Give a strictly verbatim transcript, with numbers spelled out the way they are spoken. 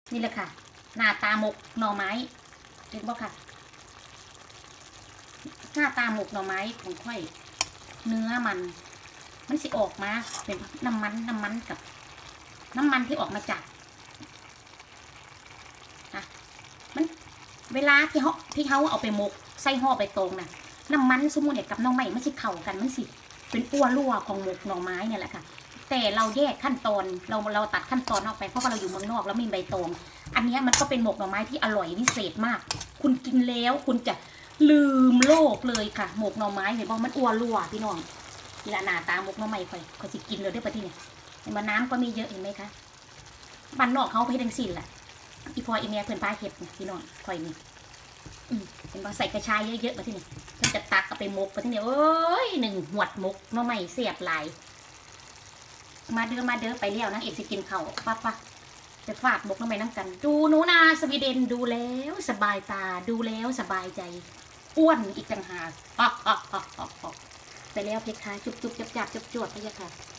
นี่แหละค่ะหน้าตาหมกหน่อไม้เห็นบ่ค่ะหน้าตาหมกหน่อไม้ของค่อยเนื้อมันมันสิออกมาเป็นน้ำมันน้ำมันกับ น้ำมันที่ออกมาจากนะมันเวลาที่เขาที่เขาเอาไปหมกใส่ห่อไปตรงน่ะน้ำมันสมุนเนี่ยกับน้องไม้ไม่ใช่เข่ากันมันสิเป็นอ้วรั่วของหมกหน่อไม้เนี่ยแหละค่ะแต่เราแยกขั้นตอนเราเราตัดขั้นตอนออกไปเพราะว่าเราอยู่เมืองนอกแล้วมีใบตองอันนี้มันก็เป็นหมกหน่อไม้ที่อร่อยวิเศษมากคุณกินแล้วคุณจะลืมโลกเลยค่ะหมกหน่อไม้เห็นบอกมันอ้วรั่วพี่น้องนี่ละหน้าตาหมกหน่อไม้ค่อยค่อยสิกินเลยได้ปะที่เนี่ยเห็นว่าน้ำก็มีเยอะเห็นไหมคะบ้านนอกเขาไปดังสินแหละอีพออีเมียเพื่อนป้าเห็ดพี่น้องค่อยนี่เป็นว่าใส่กระชายเยอะๆมาที่นี่เพื่อนจะตักเอาไปมกมาที่นี่เอ้ยหนึ่งหวดมกน้องใหม่เสียบหลายมาเด้อมาเด้อไปเลี้ยวนะเอกสิกินเขาปั๊บปั๊บไปฝากมกน้องใหม่นั่งกันดูหนูนาสวีเดนดูแล้วสบายตาดูแล้วสบายใจอ้วนอีกต่างหากไปแล้วเพคะจุบจุบจับจับจุบจวดไปเลยค่ะ